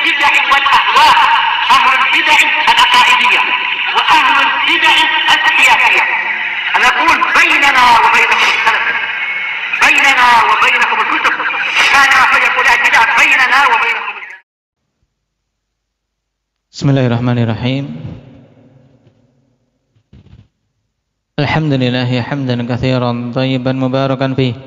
البدع والأهواء، أهل البدع العقائدية وأهل البدع السياسية. أنا أقول بيننا وبينكم السلف، بيننا وبينكم الكتب، كان فيقول البدع بيننا وبينكم. Bismillahirrahmanirrahim. Alhamdulillah hamdan katsiran thayyiban mubarakan fih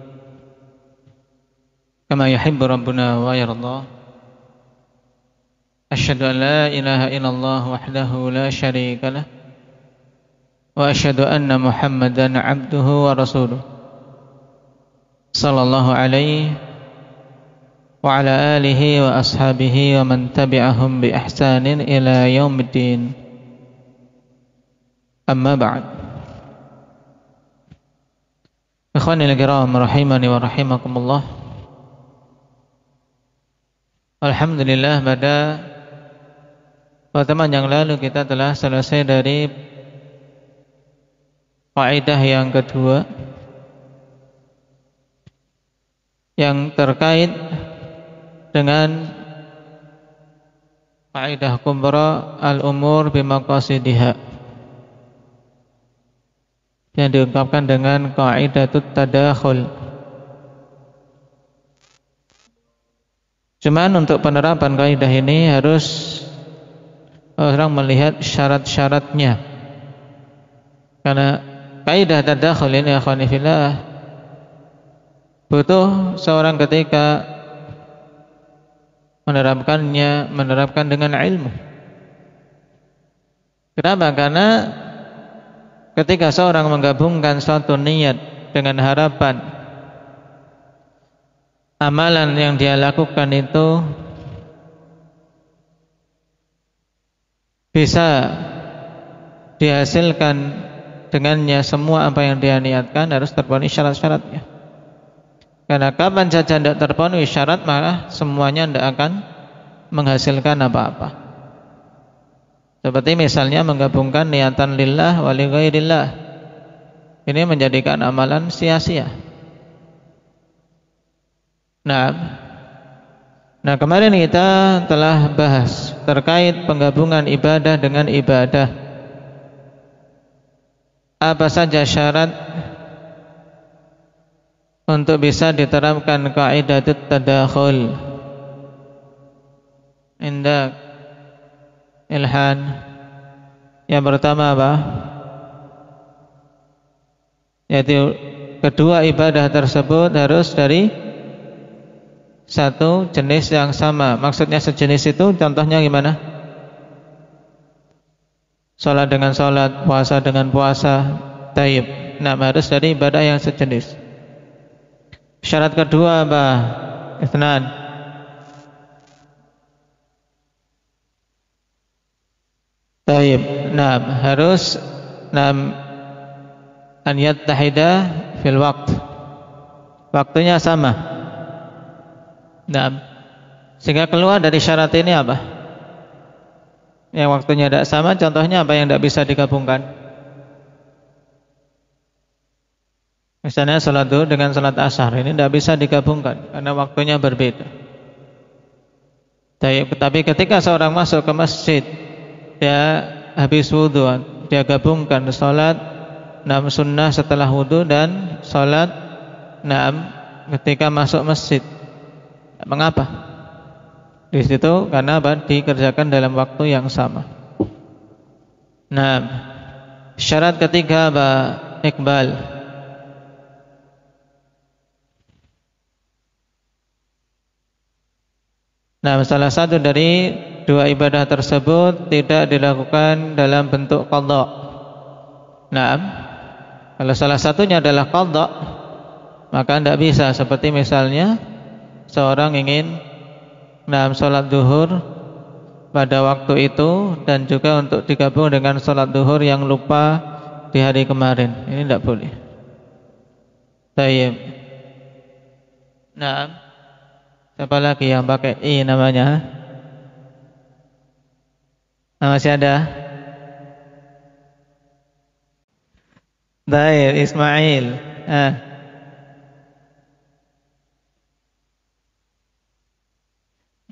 kama yuhibbu rabbuna wa yarda. Asyhadu an la ilaha illallah wahdahu la syarika lah wa asyhadu anna Muhammadan abduhu wa rasuluh sallallahu alaihi wa ala alihi wa ashabihi wa man tabi'ahum bi ihsanin ila yaumiddin. Amma ba'd. Ikhwanil kiram rahimani wa rahimakumullah. Alhamdulillah, pada pertemuan yang lalu kita telah selesai dari kaidah yang kedua yang terkait dengan kaidah kubra al-umur bimaqasidiha yang diungkapkan dengan kaidatut tadakhul. Cuman untuk penerapan kaidah ini harus orang melihat syarat-syaratnya, karena kaidah tadakhul ini akhwani fillah butuh seorang ketika menerapkan dengan ilmu. Kenapa? Karena ketika seorang menggabungkan suatu niat dengan harapan amalan yang dia lakukan itu bisa dihasilkan dengannya semua apa yang dia niatkan, harus terpenuhi syarat-syaratnya. Karena kapan saja tidak terpenuhi syarat, maka semuanya tidak akan menghasilkan apa-apa. Seperti misalnya menggabungkan niatan lillah wa li ghairillah, ini menjadikan amalan sia-sia. Nah, kemarin kita telah bahas terkait penggabungan ibadah dengan ibadah. Apa saja syarat untuk bisa diterapkan kaidatut tadakhul? Indah ilhan. Yang pertama apa? Yaitu kedua ibadah tersebut harus dari satu jenis yang sama. Maksudnya sejenis itu contohnya gimana? Salat dengan salat, puasa dengan puasa. Taib. Nah, harus dari ibadah yang sejenis. Syarat kedua apa? Itsnan. Taib. Nah, harus an yattahida fil waqt. Waktunya sama. Nah, sehingga keluar dari syarat ini apa? Yang waktunya tidak sama, contohnya apa yang tidak bisa digabungkan? Misalnya salat zuhur dengan salat asar, ini tidak bisa digabungkan karena waktunya berbeda. Tapi ketika seorang masuk ke masjid, dia habis wudu, dia gabungkan salat sunnah setelah wudu dan salat ketika masuk masjid. Mengapa? Di situ karena apa? Dikerjakan dalam waktu yang sama. Nah, syarat ketiga apa? Iqbal. Nah, salah satu dari dua ibadah tersebut tidak dilakukan dalam bentuk qadha. Nah, kalau salah satunya adalah qadha, maka tidak bisa. Seperti misalnya seorang ingin salat zuhur pada waktu itu dan juga untuk digabung dengan salat zuhur yang lupa di hari kemarin. Ini tidak boleh. Baik. Nah, siapa lagi yang pakai I namanya? Masih ada? Baik, Ismail.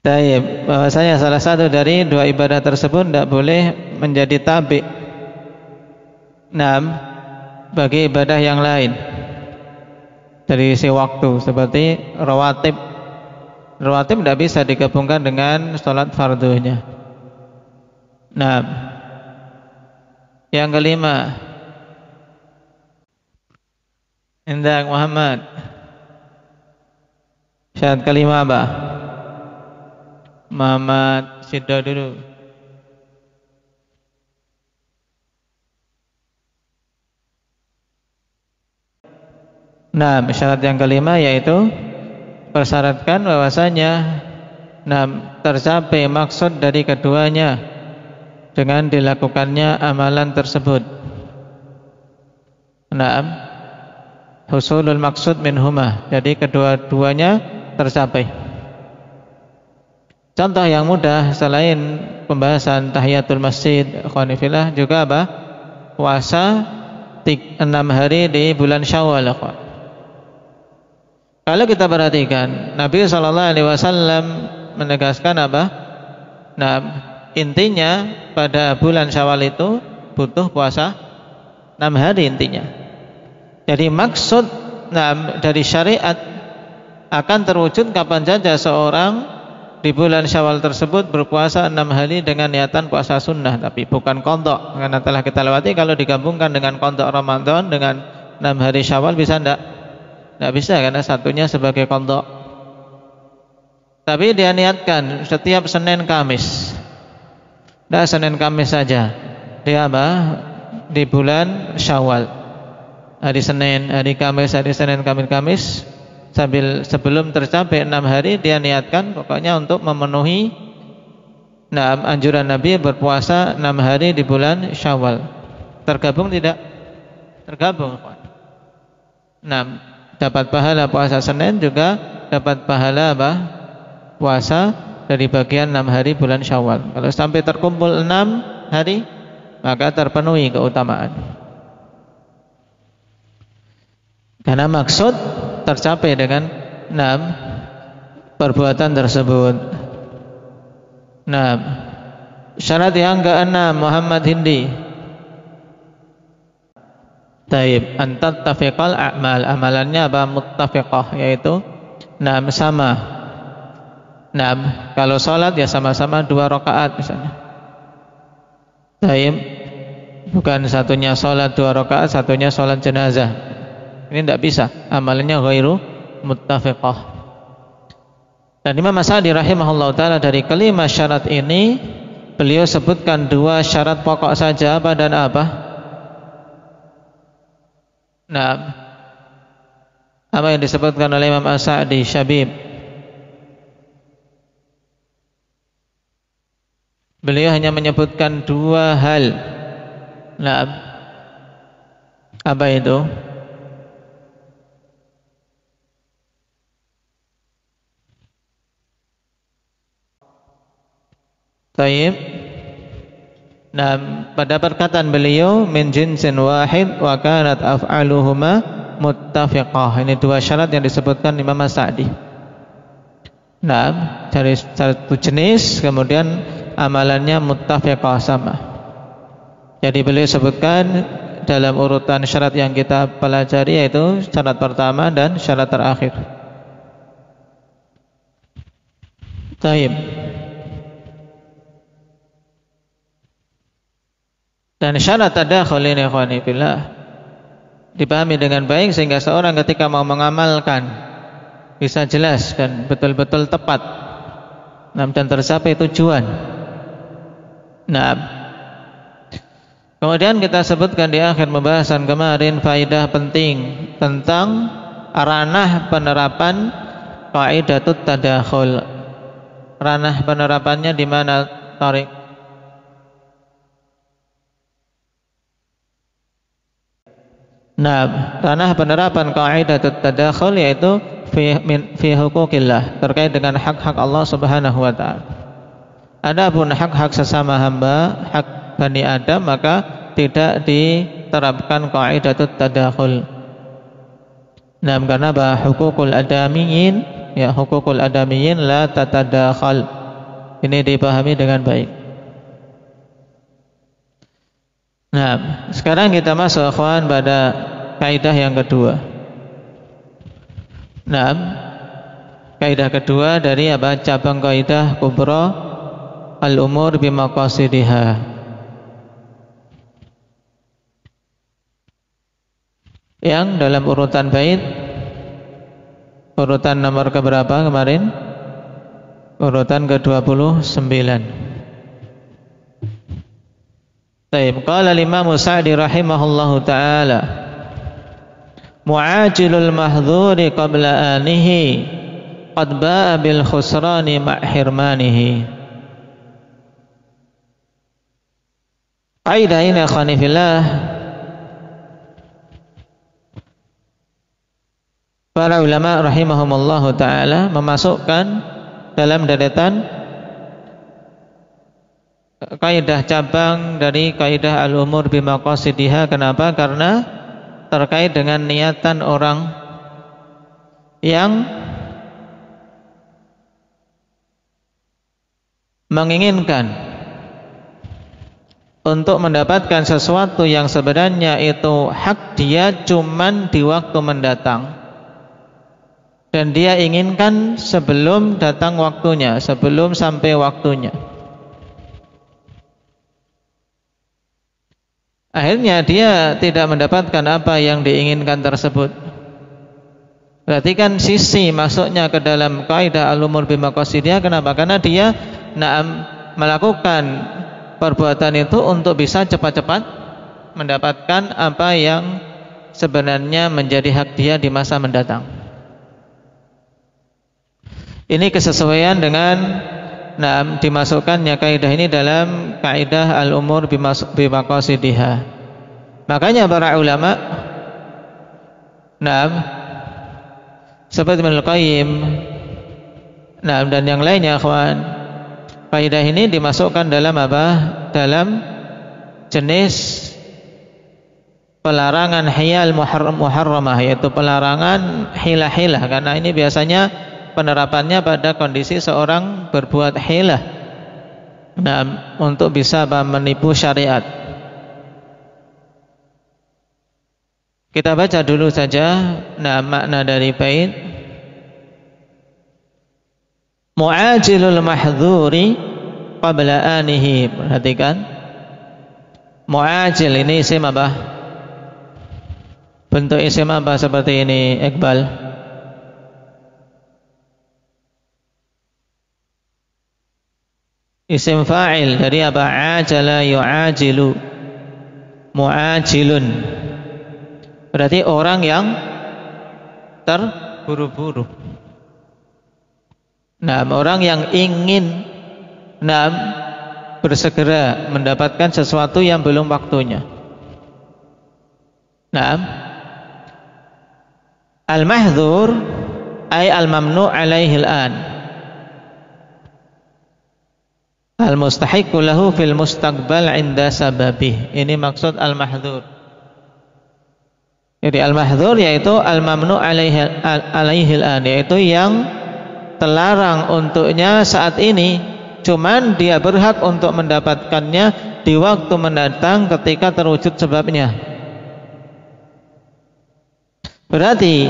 Taib, bahwasanya salah satu dari dua ibadah tersebut tidak boleh menjadi tabi. Bagi ibadah yang lain dari isi waktu seperti rawatib. Rawatib tidak bisa digabungkan dengan sholat fardunya. Yang kelima, Indah Muhammad. Syarat kelima apa? Muhammad Sidda dulu. Syarat yang kelima yaitu persyaratkan bahwasanya tercapai maksud dari keduanya dengan dilakukannya amalan tersebut. Husulul maksud minhuma. Jadi kedua-duanya tercapai. Contoh yang mudah selain pembahasan tahiyatul masjid, khonifillah, juga apa? Puasa 6 hari di bulan Syawal. Kalau kita perhatikan, Nabi SAW menegaskan apa? Intinya pada bulan Syawal itu butuh puasa 6 hari intinya. Jadi maksud dari syariat akan terwujud kapan saja seorang di bulan Syawal tersebut berpuasa 6 hari dengan niatan puasa sunnah, tapi bukan qadha. Karena telah kita lewati, kalau digabungkan dengan qadha Ramadan dengan 6 hari Syawal bisa enggak? Enggak bisa, karena satunya sebagai qadha. Tapi dia niatkan setiap Senin Kamis. Enggak Senin Kamis saja. Dia apa? Di bulan Syawal. Hari Senin, hari Kamis, hari Senin, Kamis. Sebelum tercapai 6 hari dia niatkan pokoknya untuk memenuhi anjuran Nabi berpuasa 6 hari di bulan Syawal. Tergabung tidak? Tergabung. Dapat pahala puasa Senin, juga dapat pahala apa? Puasa dari bagian 6 hari bulan Syawal. Kalau sampai terkumpul 6 hari, maka terpenuhi keutamaan. Karena maksud tercapai dengan 6 perbuatan tersebut. Syarat yang ke-6, Muhammad Hindi. Taib, antattafiqal a'mal. Amalannya apa? Muttafiqah, yaitu sama. Kalau sholat ya sama-sama 2 rakaat misalnya. Taib, bukan satunya sholat 2 rakaat, satunya sholat jenazah. Ini tidak bisa, amalannya ghairu muttafiqah. Dan Imam As-Sa'di rahimahullah ta'ala dari kelima syarat ini beliau sebutkan 2 syarat pokok saja, apa dan apa? Apa yang disebutkan oleh Imam As-Sa'di? Syabib. Beliau hanya menyebutkan 2 hal. Apa itu? Taib. Pada perkataan beliau min jinsin wahid wa kanat af'aluhuma muttafiqah. Ini 2 syarat yang disebutkan Imam As-Sa'di. Dari satu jenis, kemudian amalannya muttafiqah, sama. Jadi beliau sebutkan dalam urutan syarat yang kita pelajari, yaitu syarat pertama dan syarat terakhir. Taib. Dan syarat tadakhul ini ikhwani fillah dipahami dengan baik sehingga seorang ketika mau mengamalkan bisa jelas dan betul-betul tepat dan tercapai tujuan. Kemudian kita sebutkan di akhir pembahasan kemarin faedah penting tentang ranah penerapan qaidatut tadakhul. Ranah penerapannya di mana, Tariq? Ranah penerapan qaidatut tadakhul yaitu fi hukukillah, terkait dengan hak-hak Allah Subhanahu wa taala. Adapun hak-hak sesama hamba, hak Bani Adam, maka tidak diterapkan qaidatut tadakhul. Karena hukukul adamiyyin, ya hukukul adamiyyin la tatadakhal. ini dipahami dengan baik. Nah, sekarang kita masuk akhwan pada kaidah yang kedua. Nah, kaidah kedua dari apa? Cabang kaidah kubra al-umur bimaqasidiha. Yang dalam urutan bait, urutan nomor keberapa kemarin? Urutan ke-29. Baik, qala al-Imam Sa'di rahimahullahu taala, mu'ajilul mahdhuri qabla anihi qad ba'a bil khusrani ma'hirmanihi. Kaidah ini akhwanifillah, para ulama rahimahumullahu ta'ala memasukkan dalam deretan kaidah cabang dari kaidah al-umur bimaqasidiha. Kenapa? Karena terkait dengan niatan orang yang menginginkan untuk mendapatkan sesuatu yang sebenarnya itu hak dia cuman di waktu mendatang, dan dia inginkan sebelum datang waktunya, sebelum sampai waktunya. Akhirnya dia tidak mendapatkan apa yang diinginkan tersebut. Berarti kan sisi masuknya ke dalam kaidah al-umur bimaqasidiha. Kenapa? Karena dia melakukan perbuatan itu untuk bisa cepat-cepat mendapatkan apa yang sebenarnya menjadi hak dia di masa mendatang. Ini kesesuaian dengan dimasukkannya kaidah ini dalam kaidah al-umur bimaqasidiha. Makanya para ulama seperti Ibnu Qayyim dan yang lainnya akhwan, kaidah ini dimasukkan dalam apa? Dalam jenis pelarangan hiyal muharramah, yaitu pelarangan hilah-hilah, karena ini biasanya penerapannya pada kondisi seorang berbuat hilah untuk bisa menipu syariat. Kita baca dulu saja makna dari bait. Mu'ajilul mahdhuri qabla anihi. Perhatikan, mu'ajil ini isim apa? Bentuk isim apa seperti ini, Iqbal? Isim fa'il dari apa? Ajala yu'ajilu, mu'ajilun. Berarti orang yang terburu-buru. Orang yang ingin bersegera mendapatkan sesuatu yang belum waktunya. Al-mahdhur ay al-mamnu' alaihi al-an, al-mustahiqu lahu fil mustaqbal inda sababih. Ini maksud al-mahdhur. Jadi al-mahdhur yaitu al-mamnu' alaihi al-an, yaitu yang terlarang untuknya saat ini, cuman dia berhak untuk mendapatkannya di waktu mendatang ketika terwujud sebabnya. Berarti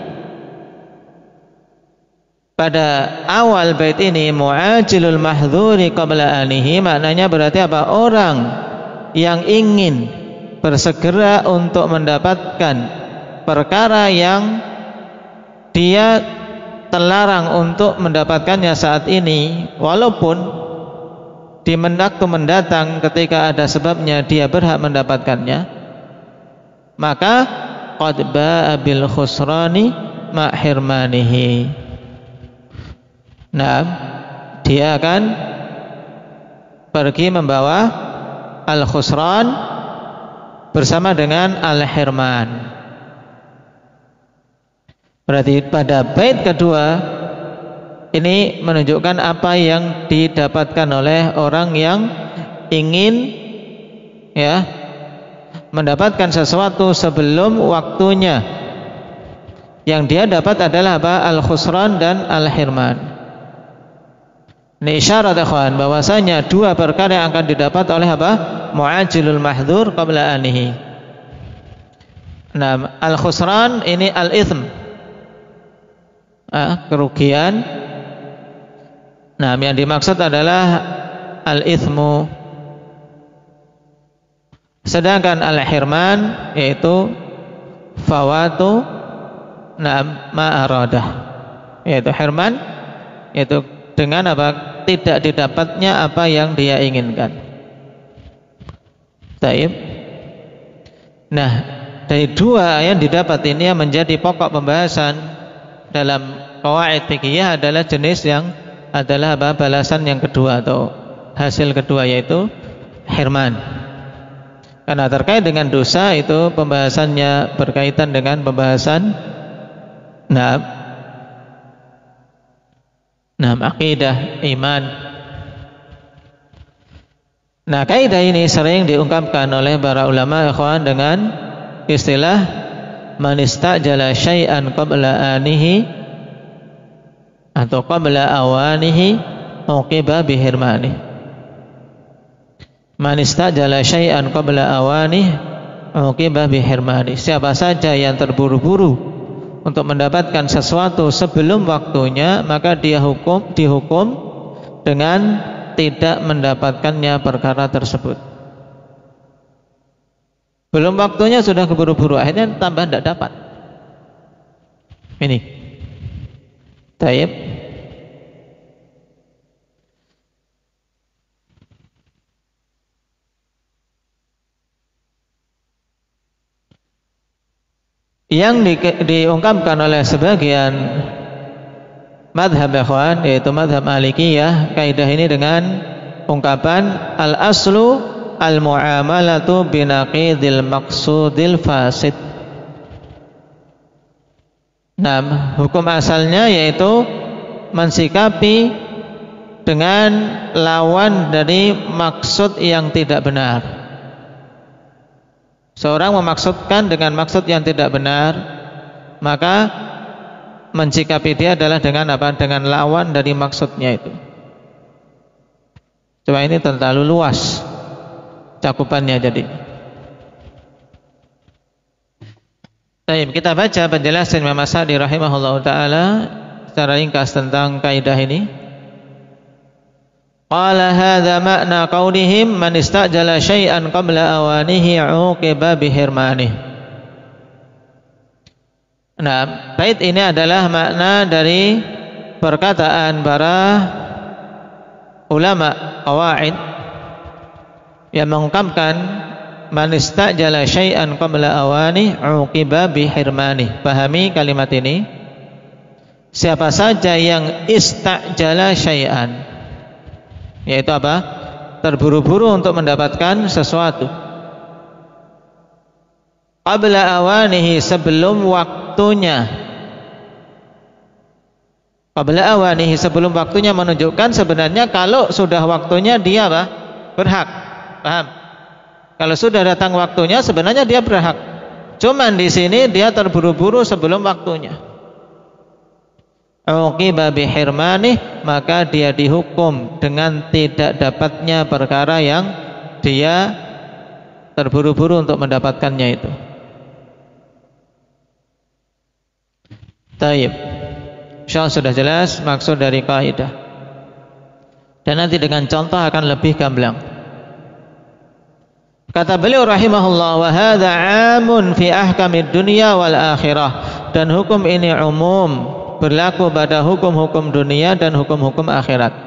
pada awal bait ini mu'ajilul mahdhuri qabla anihi, maknanya berarti apa? Orang yang ingin bersegera untuk mendapatkan perkara yang dia terlarang untuk mendapatkannya saat ini, walaupun di waktu mendatang ketika ada sebabnya dia berhak mendapatkannya, maka qad ba'a bil khusrani ma hirmanihi. Dia akan pergi membawa al-khusran bersama dengan al-hirman. Berarti pada bait kedua ini menunjukkan apa yang didapatkan oleh orang yang ingin mendapatkan sesuatu sebelum waktunya. Yang dia dapat adalah apa? Al-khusran dan al-hirman. Ini isyarat ikhwan bahwasanya dua perkara yang akan didapat oleh apa? Mu'ajilul mahdzur qabla anihi. Nah, al-khusran ini al-itsm. Kerugian. Nah, yang dimaksud adalah al-itsmu. Sedangkan al-hirman yaitu fawatu ma aradah. Yaitu hirman yaitu dengan apa? Tidak didapatnya apa yang dia inginkan. Taib. Nah, dari dua yang didapat ini yang menjadi pokok pembahasan dalam qawaid fikih adalah jenis yang adalah apa? Balasan yang kedua atau hasil kedua yaitu hirman. Karena terkait dengan dosa itu pembahasannya berkaitan dengan pembahasan akidah, iman. Nah, kaidah ini sering diungkapkan oleh para ulama ikhwan dengan istilah man istajala syai'an qabla anihi atau qabla awanihi uqiba bihirmani. Man istajala syai'an qabla awanihi uqiba bihirmani. Siapa saja yang terburu-buru untuk mendapatkan sesuatu sebelum waktunya, maka dia dihukum dengan tidak mendapatkannya perkara tersebut. Belum waktunya sudah keburu-buru, akhirnya tambah tidak dapat. Ini. Taib. Yang diungkapkan oleh sebagian madhab ikhwan yaitu madhab Malikiyah kaidah ini dengan ungkapan al-aslu al-mu'amalatu binaqidil maqsudil fasid. Nah, hukum asalnya yaitu mensikapi dengan lawan dari maksud yang tidak benar. Seorang memaksudkan dengan maksud yang tidak benar, maka mensikapi dia adalah dengan apa? Dengan lawan dari maksudnya itu. Coba ini terlalu luas cakupannya jadi. Baik, kita baca penjelasan Imam As-Sa'di rahimahullahu taala secara ringkas tentang kaidah ini. Qala hadza makna qaulihim man istajala syai'an qabla awanihi 'uqiba bihirmanih. Nah, bait ini adalah makna dari perkataan para ulama qawaid yang mengungkapkan man istajala syai'an qabla awanihi 'uqiba bihirmanih. Pahami kalimat ini. Siapa saja yang istajala syai'an, yaitu apa? Terburu-buru untuk mendapatkan sesuatu. Qabla awanihi, sebelum waktunya. Qabla awanihi, sebelum waktunya menunjukkan sebenarnya kalau sudah waktunya dia apa? Berhak. Paham? Kalau sudah datang waktunya sebenarnya dia berhak. Cuman di sini dia terburu-buru sebelum waktunya. Uqiba bihirmanih, maka dia dihukum dengan tidak dapatnya perkara yang dia terburu-buru untuk mendapatkannya itu. Taib. Insyaallah sudah jelas maksud dari kaidah. Dan nanti dengan contoh akan lebih gamblang. Kata beliau rahimahullah, wa hadza 'amun fi ahkamid dunya wal akhirah. Dan hukum ini umum, berlaku pada hukum-hukum dunia dan hukum-hukum akhirat.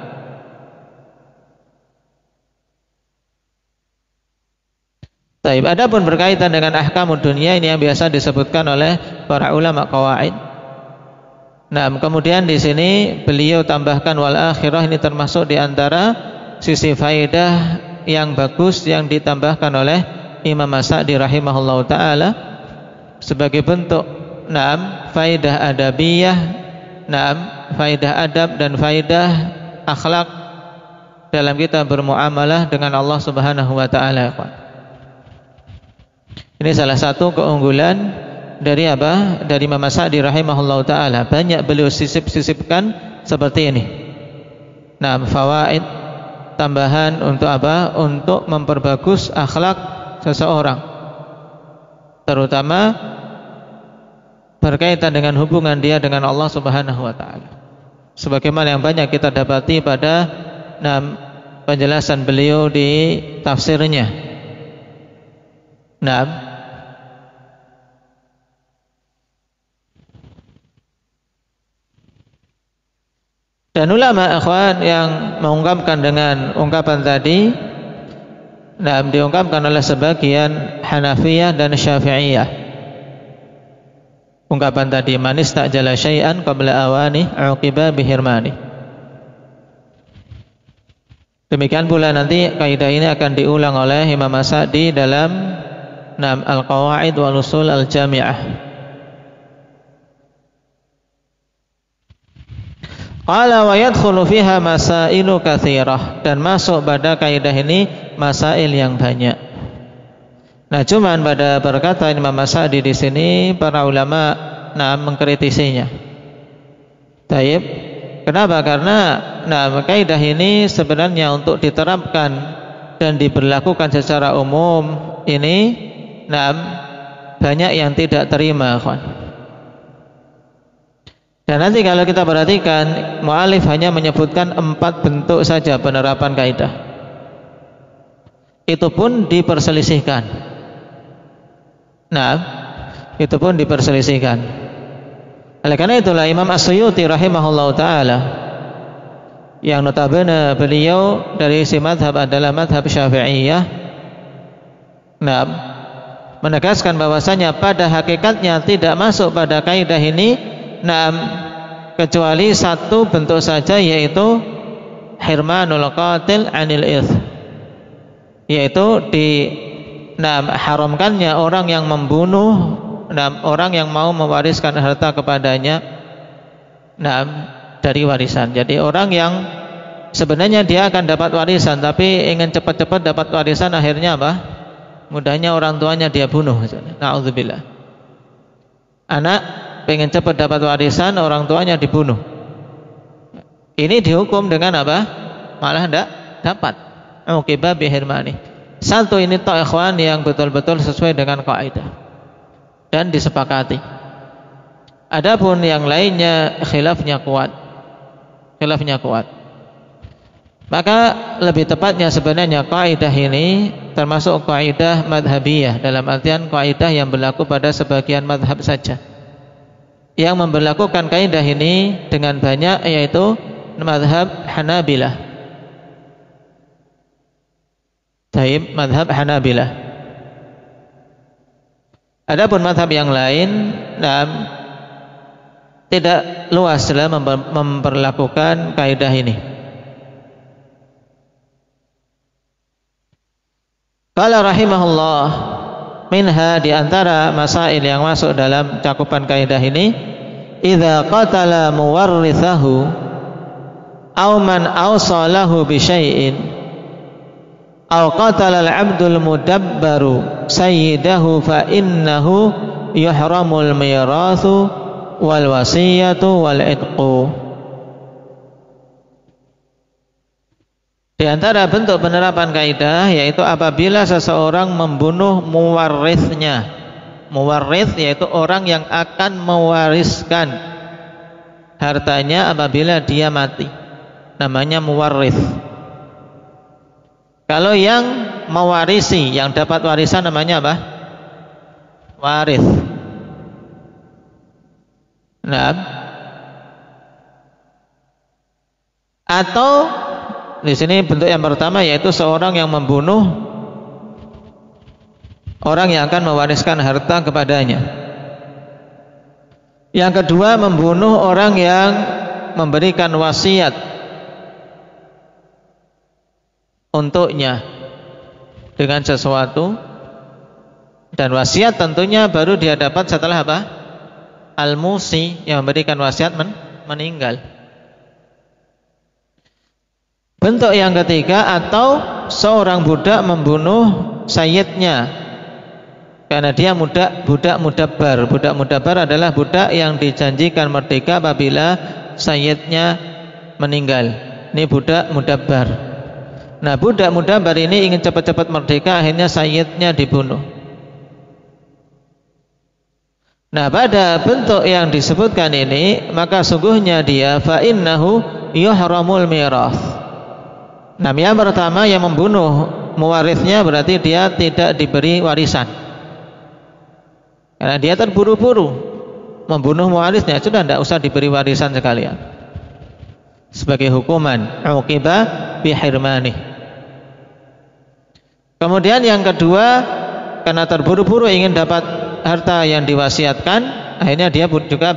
Taib. Adapun berkaitan dengan ahkamud dunia ini yang biasa disebutkan oleh para ulama qawaid. Nah, kemudian di sini beliau tambahkan wal akhirah, ini termasuk di antara sisi faidah yang bagus yang ditambahkan oleh Imam As-Sa'di rahimahullahu taala sebagai bentuk faidah adabiyah, faidah adab dan faidah akhlak dalam kita bermuamalah dengan Allah Subhanahu wa taala. Ini salah satu keunggulan dari apa? Dari Imam As-Sa'di rahimahullahu taala. Banyak beliau sisip-sisipkan seperti ini. fawaid tambahan untuk apa? Untuk memperbagus akhlak seseorang, terutama berkaitan dengan hubungan dia dengan Allah Subhanahu wa taala. Sebagaimana yang banyak kita dapati pada penjelasan beliau di tafsirnya. Dan ulama ikhwan yang mengungkapkan dengan ungkapan tadi, diungkapkan oleh sebagian Hanafiyah dan Syafi'iyah. Ungkapan tadi, man istajala syai'an qabla awani uqiba bihirmani. Demikian pula nanti kaidah ini akan diulang oleh Imam As-Sa'di dalam Al-Qawaid wal Usul Al-Jami'ah. Qala wa yadkhulu fiha masailu katsirah, dan masuk pada kaidah ini masail yang banyak. Nah, cuman pada perkataan Imam As-Sa'di di sini para ulama mengkritisinya. Taib. Kenapa? Karena kaidah ini sebenarnya untuk diterapkan dan diberlakukan secara umum ini banyak yang tidak terima, kawan. Dan nanti kalau kita perhatikan, mu'alif hanya menyebutkan 4 bentuk saja penerapan kaidah. Itu pun diperselisihkan. Itu pun diperselisihkan. Oleh karena itulah Imam As-Suyuti rahimahullahu ta'ala, yang notabene beliau dari isi madhab adalah madhab Syafi'iyah, menegaskan bahwasanya pada hakikatnya tidak masuk pada kaidah ini kecuali 1 bentuk saja, yaitu hirmanul qatil anil ith, yaitu haramkannya orang yang membunuh orang yang mau mewariskan harta kepadanya dari warisan. Jadi orang yang sebenarnya dia akan dapat warisan tapi ingin cepat-cepat dapat warisan, akhirnya apa? Mudahnya orang tuanya dia bunuh. Na'udzubillah. Anak pengen cepat dapat warisan, orang tuanya dibunuh. Ini dihukum dengan apa? Malah tidak dapat. Uqiba bihirmani. 1 ini tok ikhwan yang betul-betul sesuai dengan kaidah dan disepakati. Adapun yang lainnya khilafnya kuat. Maka lebih tepatnya sebenarnya kaidah ini termasuk kaidah madhabiyah, dalam artian kaidah yang berlaku pada sebagian madhab saja. Yang memberlakukan kaidah ini dengan banyak yaitu madhab Hanabilah. Taib, madhab Hanabilah. Adapun madhab yang lain tidak luas dalam memperlakukan kaidah ini. Qala rahimahullah, minha, di antara masail yang masuk dalam cakupan kaidah ini, idza qatala muwarrithahu aw man awsalahu bi syai'in aw qatala al-'abdul mudabbaru sayyidahu fa innahu yuhramul mirathu wal wasiyatu wal itqu. Di antara bentuk penerapan kaidah yaitu apabila seseorang membunuh muwarrithnya. Muwarrith yaitu orang yang akan mewariskan hartanya apabila dia mati. Namanya muwarrith. Kalau yang mewarisi, yang dapat warisan namanya apa? Warith. Atau di sini bentuk yang pertama yaitu seorang yang membunuh orang yang akan mewariskan harta kepadanya. Yang kedua, membunuh orang yang memberikan wasiat untuknya dengan sesuatu, dan wasiat tentunya baru dia dapat setelah apa? Al-musi, yang memberikan wasiat meninggal. Bentuk yang ketiga, atau seorang budak membunuh sayyidnya karena dia budak mudabbar. Budak mudabbar adalah budak yang dijanjikan merdeka apabila sayyidnya meninggal. Ini budak mudabbar. Nah, budak mudabbar ini ingin cepat-cepat merdeka, akhirnya sayyidnya dibunuh. Nah, pada bentuk yang disebutkan ini, maka sungguhnya dia fa innahu yuhramul mirath. Nah, yang pertama yang membunuh mewarisnya berarti dia tidak diberi warisan. Karena dia terburu-buru membunuh mewarisnya, sudah tidak usah diberi warisan sekalian. Sebagai hukuman uqiba bihirmani. Kemudian yang kedua, karena terburu-buru ingin dapat harta yang diwasiatkan, akhirnya dia juga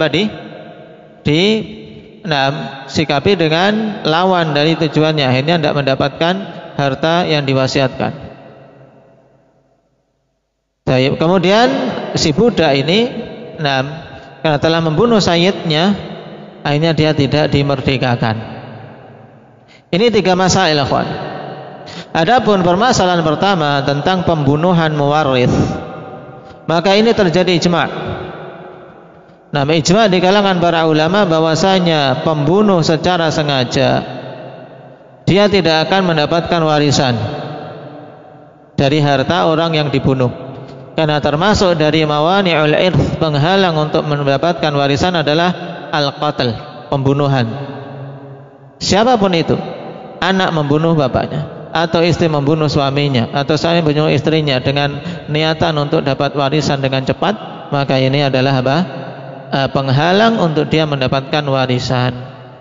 sikapi dengan lawan dari tujuannya, akhirnya tidak mendapatkan harta yang diwasiatkan. Kemudian si budak ini karena telah membunuh sayyidnya, akhirnya dia tidak dimerdekakan. Ini 3 masail, ikhwan. Adapun permasalahan pertama tentang pembunuhan mewaris, maka ini terjadi ijma'. Nah, ijma' di kalangan para ulama bahwasanya pembunuh secara sengaja dia tidak akan mendapatkan warisan dari harta orang yang dibunuh. Karena termasuk dari mawani'ul irth, penghalang untuk mendapatkan warisan adalah al-qatl, pembunuhan. Siapapun itu, anak membunuh bapaknya, atau istri membunuh suaminya, atau suami membunuh istrinya dengan niatan untuk dapat warisan dengan cepat, maka ini adalah apa? Penghalang untuk dia mendapatkan warisan.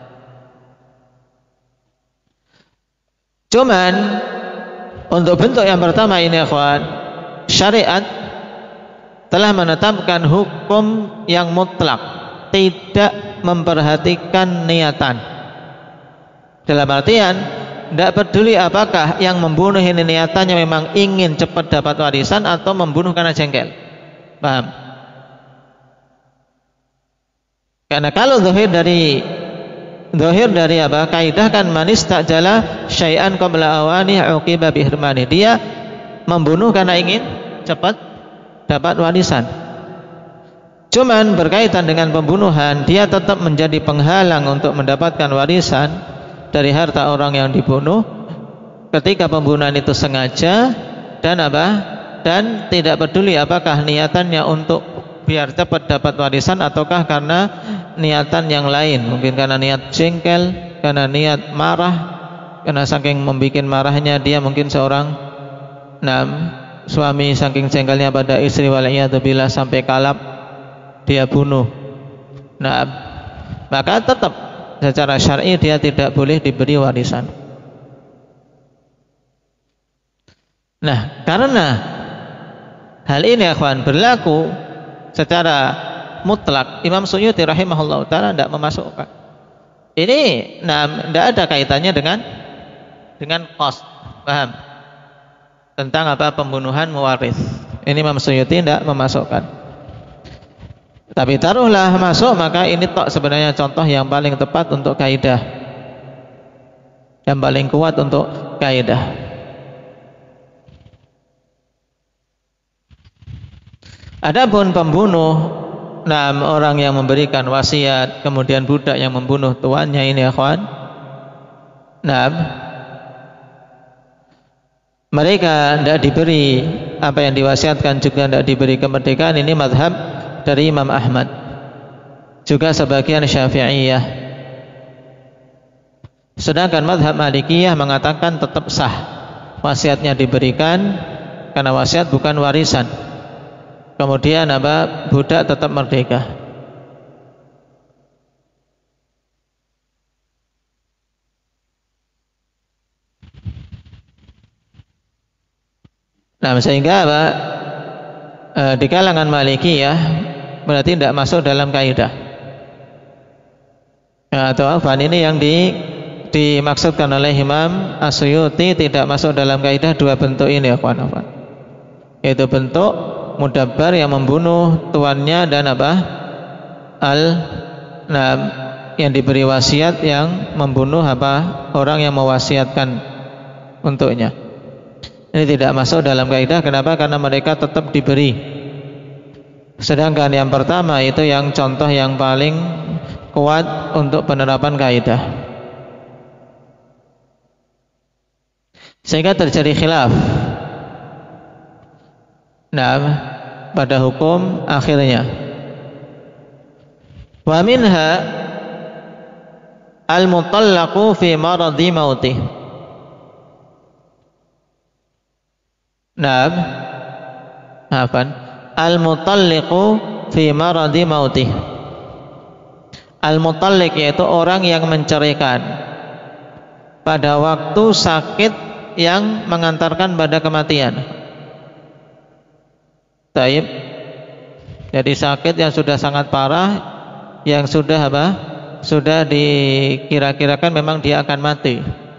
Cuman untuk bentuk yang pertama ini, ikhwan, syariat telah menetapkan hukum yang mutlak, tidak memperhatikan niatan. Dalam artian, tidak peduli apakah yang membunuh ini niatannya memang ingin cepat dapat warisan atau membunuh karena jengkel. Paham? Karena kalau zahir dari apa? Kaidah kan manis ta'jala syai'an qabla awani uqiba bihirmani. Dia membunuh karena ingin cepat dapat warisan. Cuman berkaitan dengan pembunuhan, dia tetap menjadi penghalang untuk mendapatkan warisan dari harta orang yang dibunuh ketika pembunuhan itu sengaja dan apa? Dan tidak peduli apakah niatannya untuk biar cepat dapat warisan ataukah karena niatan yang lain, mungkin karena niat jengkel, karena niat marah, karena saking membikin marahnya dia mungkin seorang suami saking jengkelnya pada istri waliyadzubillah sampai kalap dia bunuh. Nah, maka tetap secara syar'i dia tidak boleh diberi warisan. Nah, karena hal ini, ikhwan, berlaku secara mutlak, Imam Suyuti rahimahullah ta'ala tidak memasukkan. Ini tidak ada kaitannya dengan qasd. Paham? Tentang apa? Pembunuhan mewaris. Ini Imam Suyuti tidak memasukkan. Tapi taruhlah masuk, maka ini sebenarnya contoh yang paling tepat untuk kaidah, yang paling kuat untuk kaidah. Adapun pembunuh, orang yang memberikan wasiat, kemudian budak yang membunuh tuannya ini, ikhwan, mereka tidak diberi apa yang diwasiatkan, juga tidak diberi kemerdekaan. Ini mazhab dari Imam Ahmad, juga sebagian Syafi'iyah. Sedangkan mazhab Malikiyah mengatakan tetap sah wasiatnya diberikan, karena wasiat bukan warisan. Kemudian budak tetap merdeka. Sehingga di kalangan Malikiyah berarti tidak masuk dalam kaidah. Atau ini yang dimaksudkan oleh Imam As-Suyuti tidak masuk dalam kaidah dua bentuk ini, yaitu bentuk mudabbar yang membunuh tuannya dan yang diberi wasiat yang membunuh orang yang mewasiatkan untuknya. Ini tidak masuk dalam kaidah. Kenapa? Karena mereka tetap diberi. Sedangkan yang pertama itu yang contoh yang paling kuat untuk penerapan kaidah. sehingga terjadi khilaf pada hukum akhirnya. Wa minha al-mutallaqu fi maradi mautih. Al-mutalliqu fi maradi mautih. Al-mutalliq yaitu orang yang menceraikan pada waktu sakit yang mengantarkan pada kematian. Taib. Jadi sakit yang sudah sangat parah, yang sudah sudah dikira-kirakan memang dia akan mati.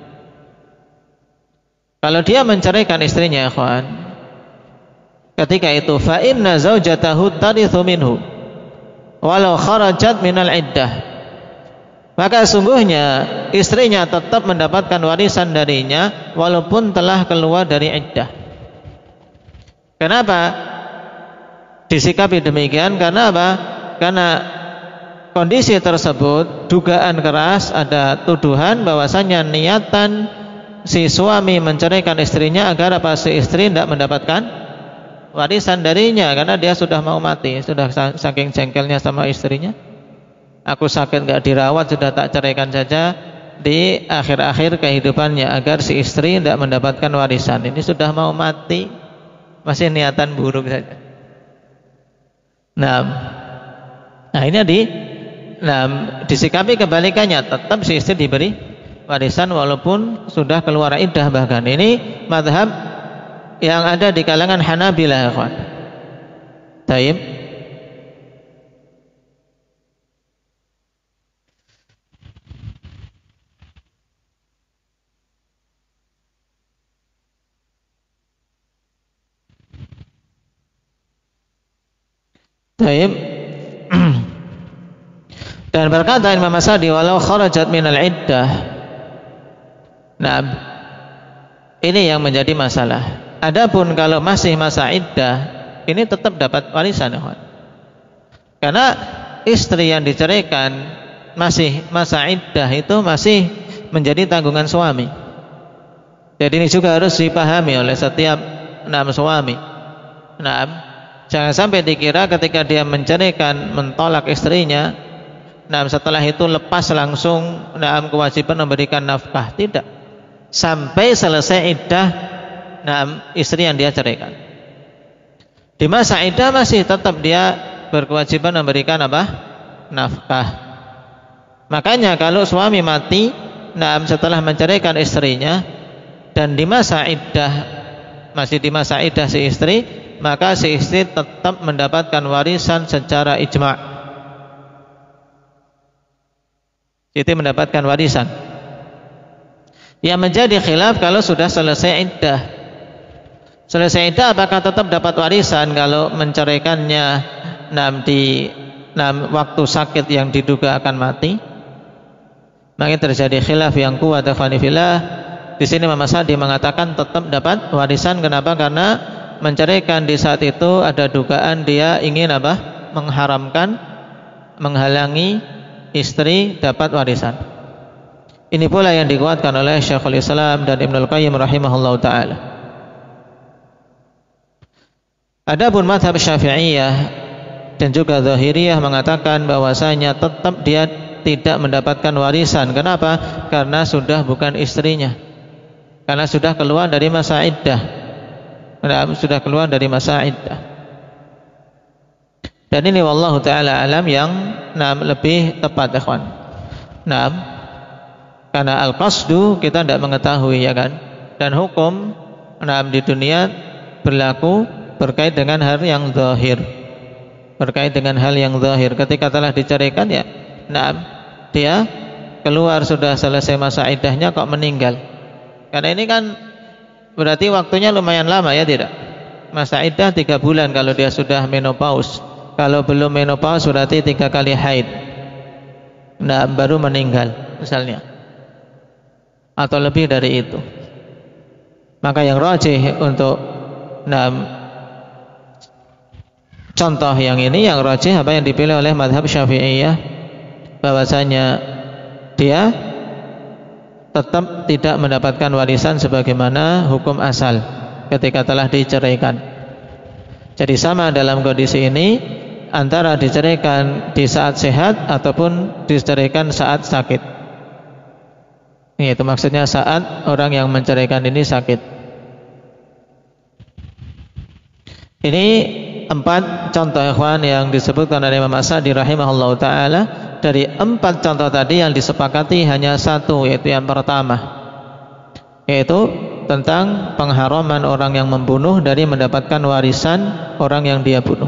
Kalau dia menceraikan istrinya, ikhwan, ketika itu fa inna zaujatahu tarithu minhu walau kharajat minal iddah. Maka sungguhnya istrinya tetap mendapatkan warisan darinya walaupun telah keluar dari iddah. Kenapa disikapi demikian? Karena apa? Karena kondisi tersebut dugaan keras, ada tuduhan bahwasanya niatan si suami menceraikan istrinya agar si istri tidak mendapatkan warisan darinya karena dia sudah mau mati, sudah saking jengkelnya sama istrinya. Aku sakit gak dirawat, sudah tak ceraikan saja di akhir-akhir kehidupannya agar si istri tidak mendapatkan warisan. Ini sudah mau mati, masih niatan buruk saja. Nah ini disikapi kebalikannya, tetap si istri diberi warisan walaupun sudah keluar iddah. Bahkan ini mazhab yang ada di kalangan Hanabilah, ikhwan. Taib. Taib. Dan berkata Imam As-Sadi walau kharajat minal iddah. Nah, ini yang menjadi masalah. Adapun kalau masih masa iddah, ini tetap dapat warisan, ikhwan. Karena istri yang diceraikan masih masa iddah itu masih menjadi tanggungan suami. Jadi ini juga harus dipahami oleh setiap suami. Jangan sampai dikira ketika dia menceraikan, mentolak istrinya, setelah itu lepas langsung kewajiban memberikan nafkah. Tidak, sampai selesai iddah istri yang dia ceraikan. Di masa iddah masih tetap dia berkewajiban memberikan nafkah. Makanya kalau suami mati setelah menceraikan istrinya dan di masa iddah, masih di masa iddah si istri, maka si istri tetap mendapatkan warisan secara ijma'. Itu mendapatkan warisan. Yang menjadi khilaf kalau sudah selesai iddah. Selesai iddah apakah tetap dapat warisan kalau menceraikannya di waktu sakit yang diduga akan mati? Maka terjadi khilaf yang kuat. Di sini Imam As-Sadi mengatakan tetap dapat warisan. Kenapa? Karena menceraikan di saat itu ada dugaan dia ingin mengharamkan, menghalangi istri dapat warisan. Ini pula yang dikuatkan oleh Syekhul Islam dan Ibnul Qayyim rahimahullah ta'ala. Adapun mazhab Syafi'iyah dan juga Zahiriyah mengatakan bahwasanya tetap dia tidak mendapatkan warisan. Kenapa? Karena sudah bukan istrinya, karena sudah keluar dari masa iddah. Sudah keluar dari masa iddah. Dan ini wallahu ta'ala alam yang lebih tepat, ikhwan. Karena al-qasdu kita tidak mengetahui, ya kan. Dan hukum di dunia berlaku berkait dengan hal yang zahir. Berkait dengan hal yang zahir. Ketika telah diceraikan, ya dia keluar sudah selesai masa iddahnya kok meninggal. Karena ini kan berarti waktunya lumayan lama, ya tidak? Masa iddah 3 bulan kalau dia sudah menopause. Kalau belum menopause berarti 3 kali haid. Baru meninggal misalnya, atau lebih dari itu. Maka yang rajih untuk contoh yang ini, yang rajih apa yang dipilih oleh mazhab Syafi'iyah, bahwasanya dia tetap tidak mendapatkan warisan sebagaimana hukum asal ketika telah diceraikan. Jadi sama dalam kondisi ini antara diceraikan di saat sehat ataupun diceraikan saat sakit. Itu maksudnya saat orang yang menceraikan ini sakit. Ini 4 contoh ikhwan yang disebutkan oleh Imam As-Sa'di rahimahullahu taala. Dari 4 contoh tadi yang disepakati hanya 1, yaitu yang pertama, yaitu tentang pengharaman orang yang membunuh dari mendapatkan warisan orang yang dia bunuh.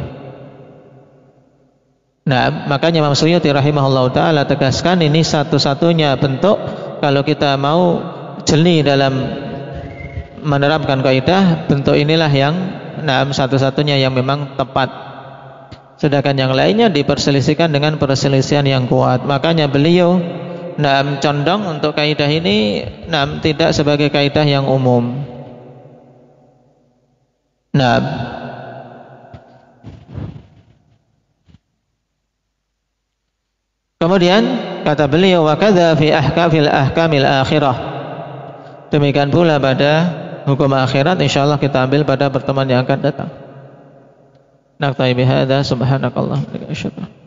Nah, makanya Imam Suyuti rahimahullahu taala tegaskan ini satu-satunya bentuk kalau kita mau jeli dalam menerapkan kaidah, bentuk inilah yang satu-satunya yang memang tepat. Sedangkan yang lainnya diperselisihkan dengan perselisihan yang kuat. Makanya beliau condong untuk kaidah ini tidak sebagai kaidah yang umum. Kemudian kata beliau, wa kadza fi ahkamil akhirah. Demikian pula pada hukum akhirat, insyaallah kita ambil pada pertemuan yang akan datang. Nakta'i bihadza, subhanakallah wa bihamdika, asyhadu